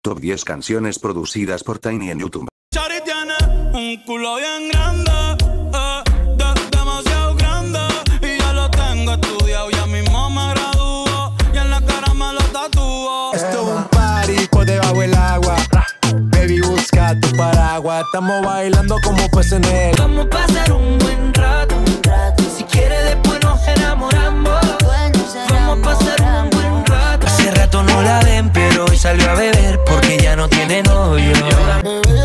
Top 10 canciones producidas por Tiny en YouTube. Shawty tiene un culo bien grande, demasiado grande. Y ya lo tengo estudiado, ya mismo me gradúo. Y en la cara me lo tatúo. Esto es un party por debajo del agua. Baby, busca tu paraguas. Estamos bailando como peces en el. Vamos a pasar un buen rato. Si quieres después nos enamoramos. Vamos a pasar un buen rato. Hace rato no la ven, pero hoy salió a beber porque ya no tiene novio. Bebé,